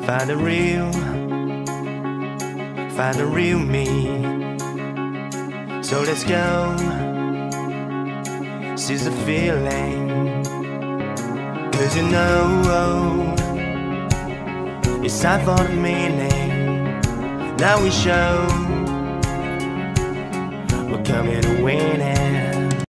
Find the real me. So let's go, seize the feeling. 'Cause you know it's time for the meaning. Now we show we're coming to win it.